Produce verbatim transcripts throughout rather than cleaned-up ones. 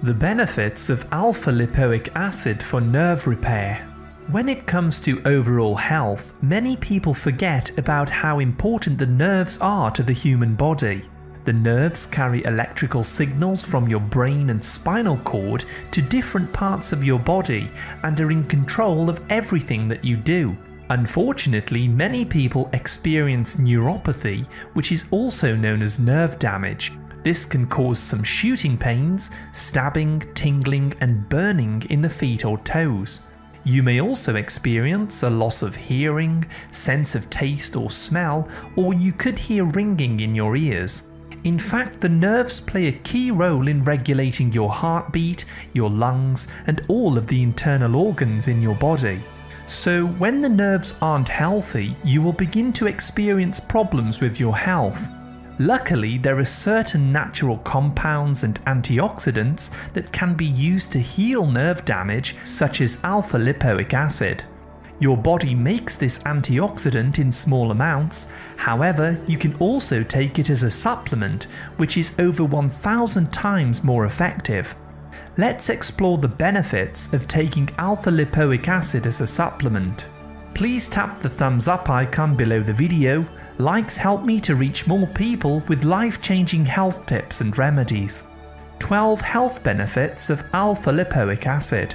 The benefits of Alpha Lipoic Acid for nerve repair. When it comes to overall health, many people forget about how important the nerves are to the human body. The nerves carry electrical signals from your brain and spinal cord to different parts of your body and are in control of everything that you do. Unfortunately, many people experience neuropathy, which is also known as nerve damage. This can cause some shooting pains, stabbing, tingling, and burning in the feet or toes. You may also experience a loss of hearing, sense of taste or smell, or you could hear ringing in your ears. In fact, the nerves play a key role in regulating your heartbeat, your lungs, and all of the internal organs in your body. So when the nerves aren't healthy, you will begin to experience problems with your health. Luckily, there are certain natural compounds and antioxidants that can be used to heal nerve damage, such as Alpha Lipoic Acid. Your body makes this antioxidant in small amounts, however, you can also take it as a supplement, which is over one thousand times more effective. Let's explore the benefits of taking Alpha Lipoic Acid as a supplement. Please tap the thumbs up icon below the video. Likes help me to reach more people with life-changing health tips and remedies. twelve health benefits of Alpha Lipoic Acid.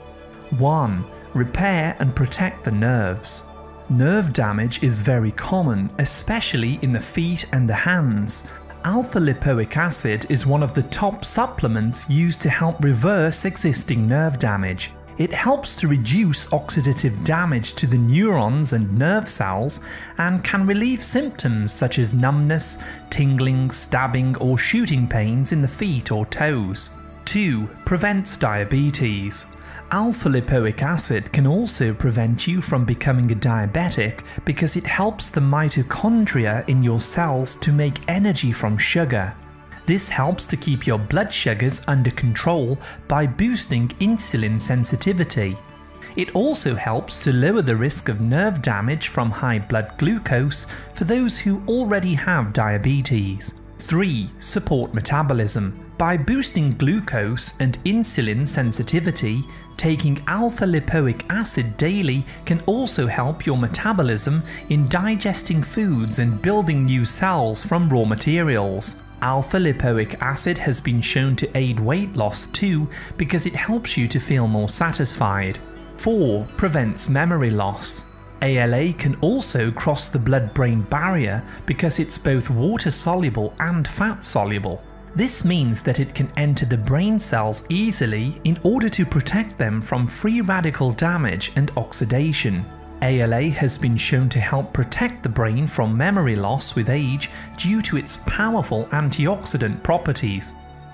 one. Repair and protect the nerves. Nerve damage is very common, especially in the feet and the hands. Alpha Lipoic Acid is one of the top supplements used to help reverse existing nerve damage. It helps to reduce oxidative damage to the neurons and nerve cells and can relieve symptoms such as numbness, tingling, stabbing or shooting pains in the feet or toes. two. Prevents diabetes. Alpha Lipoic Acid can also prevent you from becoming a diabetic because it helps the mitochondria in your cells to make energy from sugar. This helps to keep your blood sugars under control by boosting insulin sensitivity. It also helps to lower the risk of nerve damage from high blood glucose for those who already have diabetes. three. Support metabolism. By boosting glucose and insulin sensitivity, taking Alpha Lipoic Acid daily can also help your metabolism in digesting foods and building new cells from raw materials. Alpha Lipoic Acid has been shown to aid weight loss too because it helps you to feel more satisfied. four. Prevents memory loss. A L A can also cross the blood-brain barrier because it's both water-soluble and fat-soluble. This means that it can enter the brain cells easily in order to protect them from free radical damage and oxidation. A L A has been shown to help protect the brain from memory loss with age due to its powerful antioxidant properties.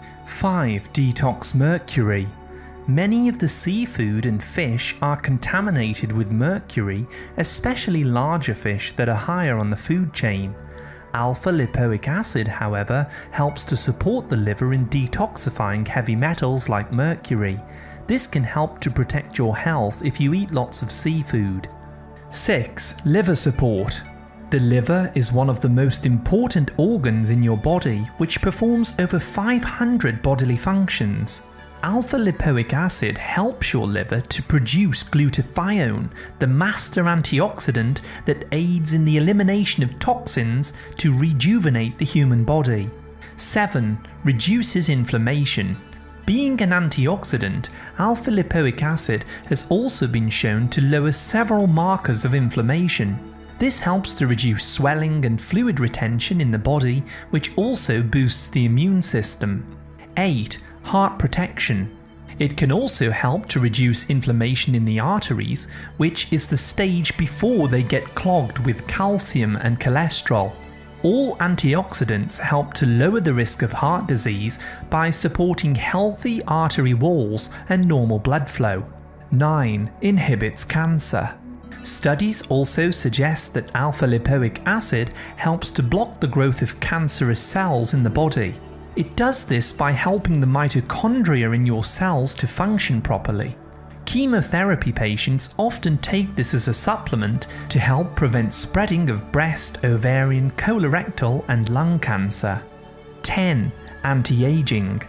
five. Detox Mercury. Many of the seafood and fish are contaminated with mercury, especially larger fish that are higher on the food chain. Alpha Lipoic Acid, however, helps to support the liver in detoxifying heavy metals like mercury. This can help to protect your health if you eat lots of seafood. six. Liver support. The liver is one of the most important organs in your body, which performs over five hundred bodily functions. Alpha Lipoic Acid helps your liver to produce glutathione, the master antioxidant that aids in the elimination of toxins to rejuvenate the human body. seven. Reduces inflammation. Being an antioxidant, Alpha Lipoic Acid has also been shown to lower several markers of inflammation. This helps to reduce swelling and fluid retention in the body, which also boosts the immune system. eight. Heart protection. It can also help to reduce inflammation in the arteries, which is the stage before they get clogged with calcium and cholesterol. All antioxidants help to lower the risk of heart disease by supporting healthy artery walls and normal blood flow. nine. Inhibits cancer. Studies also suggest that Alpha Lipoic Acid helps to block the growth of cancerous cells in the body. It does this by helping the mitochondria in your cells to function properly. Chemotherapy patients often take this as a supplement to help prevent spreading of breast, ovarian, colorectal and lung cancer. ten. Anti-aging.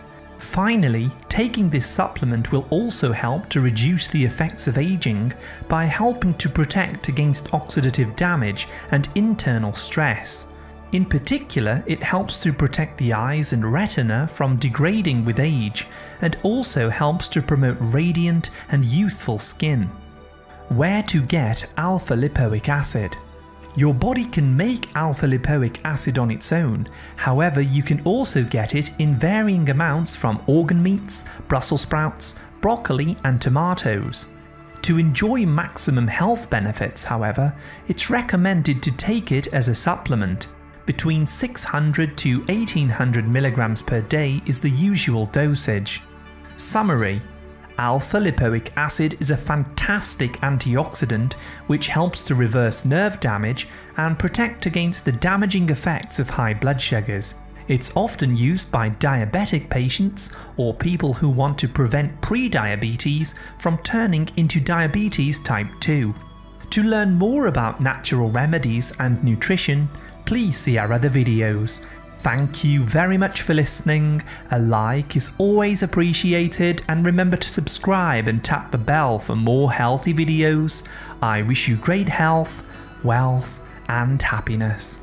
Finally, taking this supplement will also help to reduce the effects of aging by helping to protect against oxidative damage and internal stress. In particular, it helps to protect the eyes and retina from degrading with age, and also helps to promote radiant and youthful skin. Where to get Alpha Lipoic Acid? Your body can make Alpha Lipoic Acid on its own, however you can also get it in varying amounts from organ meats, Brussels sprouts, broccoli and tomatoes. To enjoy maximum health benefits, however, it's recommended to take it as a supplement. Between six hundred to eighteen hundred milligrams per day is the usual dosage. Summary: Alpha Lipoic Acid is a fantastic antioxidant which helps to reverse nerve damage and protect against the damaging effects of high blood sugars. It's often used by diabetic patients or people who want to prevent pre-diabetes from turning into diabetes type two. To learn more about natural remedies and nutrition, please see our other videos. Thank you very much for listening, a like is always appreciated, and remember to subscribe and tap the bell for more healthy videos. I wish you great health, wealth and happiness.